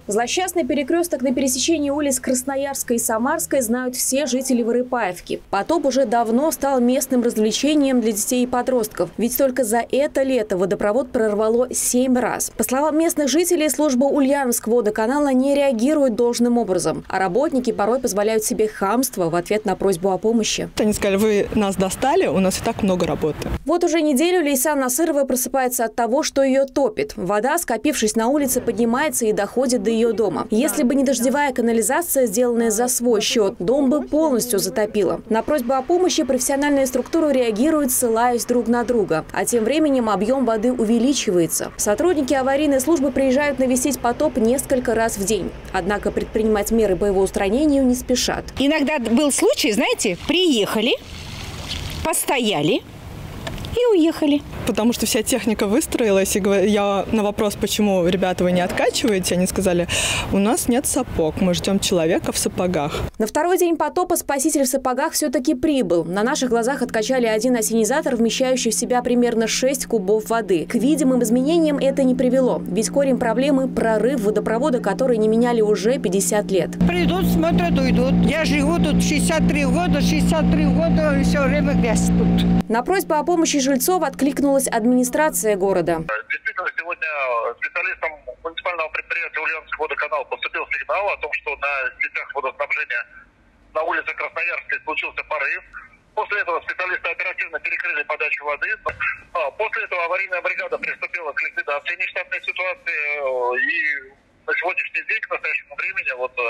Злосчастный перекресток на пересечении улиц Красноярской и Самарской знают все жители Вырыпаевки. Потоп уже давно стал местным развлечением для детей и подростков. Ведь только за это лето водопровод прорвало 7 раз. По словам местных жителей, служба Ульяновск-водоканала не реагирует должным образом. А работники порой позволяют себе хамство в ответ на просьбу о помощи. Они сказали: вы нас достали, у нас и так много работы. Вот уже неделю Лейсан Насырова просыпается от того, что ее топит. Вода, скопившись на улице, поднимается и доходит до ее дома. Если бы не дождевая канализация, сделанная за свой счет, дом бы полностью затопило. На просьбу о помощи профессиональные структуры реагируют, ссылаясь друг на друга. А тем временем объем воды увеличивается. Сотрудники аварийной службы приезжают навестить потоп несколько раз в день. Однако предпринимать меры по его устранению не спешат. Иногда был случай, знаете, приехали, постояли и уехали. Потому что вся техника выстроилась, и я на вопрос, почему, ребята, вы не откачиваете, они сказали: у нас нет сапог, мы ждем человека в сапогах. На второй день потопа спаситель в сапогах все-таки прибыл. На наших глазах откачали один осенизатор, вмещающий в себя примерно 6 кубов воды. К видимым изменениям это не привело, ведь корень проблемы – прорыв водопровода, который не меняли уже 50 лет. Придут, смотрят, уйдут. Я живу тут 63 года и все время грязь тут. На просьбу о помощи жильцов откликнулась администрация города. Действительно, сегодня специалистам муниципального предприятия Ульяновский водоканал поступил сигнал о том, что на сетях водоснабжения на улице Красноярской случился порыв. После этого специалисты оперативно перекрыли подачу воды. После этого аварийная бригада приступила к ликвидации нештатной ситуации. И на сегодняшний день, к настоящему времени,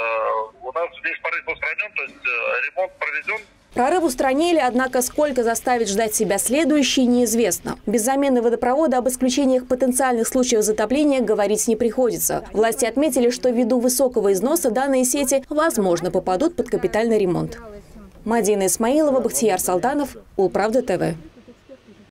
у нас здесь порыв устранен, то есть ремонт проведен. Прорыв устранили, однако сколько заставит ждать себя следующий, неизвестно. Без замены водопровода об исключениях потенциальных случаев затопления говорить не приходится. Власти отметили, что ввиду высокого износа данные сети, возможно, попадут под капитальный ремонт. Мадина Исмаилова, Бахтияр Салтанов, Улправда ТВ.